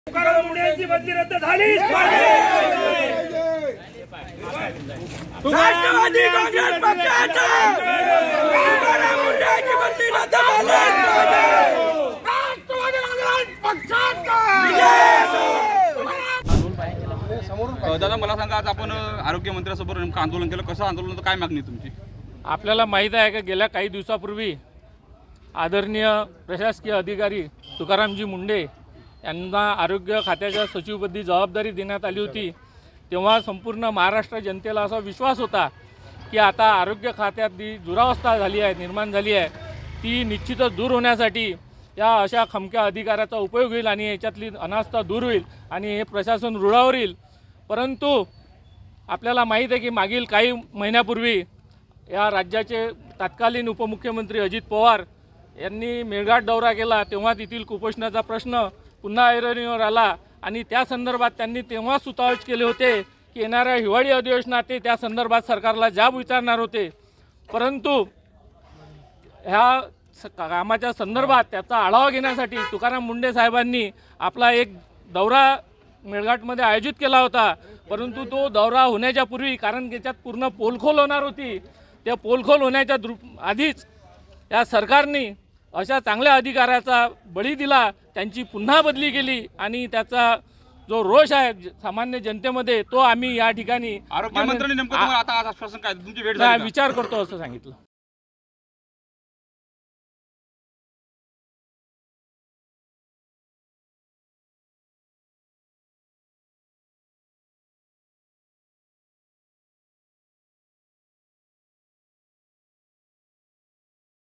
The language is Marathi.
तुकाराम मुंडेंची बदली रद्द झालीच पाहिजे। राष्ट्रवादी काँग्रेस पक्षाचा तुकाराम मुंडेंची बदली रद्द झालीच पाहिजे। राष्ट्रवादी काँग्रेस पक्षाचा दादा मला सांगा, आज आपण आरोग्य मंत्र्यांसोबत नेमकं आंदोलन केलं, कसं आंदोलन, काय मागणी तुमची? आपल्याला माहीत आहे का गेल्या काही दिवसापूर्वी आदरणीय प्रशासकीय अधिकारी तुकारामजी मुंडे यांना आरोग्य खात्याच्या सचिवपदी जबाबदारी देण्यात आली होती। तेव्हा संपूर्ण महाराष्ट्र जनतेला असा विश्वास होता की आता आरोग्य खात्यात जी दुरावस्था झाली आहे, निर्माण झाली आहे, ती निश्चितच दूर होण्यासाठी या अशा खमक्या अधिकाऱ्याचा उपयोग होईल आणि याच्यातली अनास्था दूर होईल आणि हे प्रशासन रुळावर येईल। परंतु आपल्याला माहीत आहे की मागील काही महिन्यापूर्वी या राज्याचे तत्कालीन उपमुख्यमंत्री अजित पवार यांनी मेळघाट दौरा केला, तेव्हा तेथील कुपोषणाचा प्रश्न पुन्हा ऐरणीवर आला आणि त्या संदर्भात त्यांनी तेव्हा सुतोवाच केले होते की येणाऱ्या हिवाळी अधिवेशनात ते त्या संदर्भात सरकारला जाब विचारणार होते। परंतु ह्या कामाच्या संदर्भात त्याचा आढावा घेण्यासाठी तुकाराम मुंडे साहेबांनी आपला एक दौरा मेळघाटमध्ये आयोजित केला होता। परंतु तो दौरा होण्याच्या पूर्वी, कारण त्याच्यात पूर्ण पोलखोल होणार होती, त्या पोलखोल होण्याच्या आधीच या सरकारने अशा चांगल्या अधिकाऱ्याचा बळी दिला, त्यांची पुन्हा बदली केली आणि त्याचा जो रोष आहे सामान्य जनतेमध्ये तो आम्ही या ठिकाणी आरोग्य मंत्र्यांनी नेमकं तुम्हाला आता आश्वासन काय, तुमची भेट झाली का? विचार करतो असं सांगितलं।